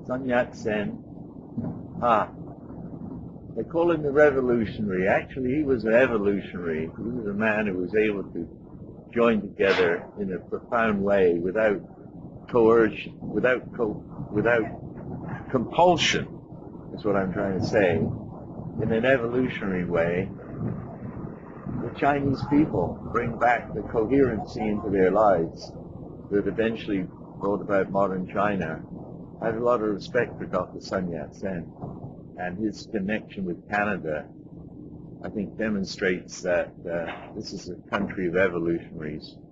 Sun Yat-Sen. They call him a revolutionary. Actually, he was an evolutionary. He was a man who was able to join together in a profound way without coercion, without compulsion, is what I'm trying to say. In an evolutionary way, the Chinese people bring back the coherency into their lives that eventually brought about modern China. I have a lot of respect for Dr. Sun Yat-Sen, and his connection with Canada, I think, demonstrates that this is a country of evolutionaries.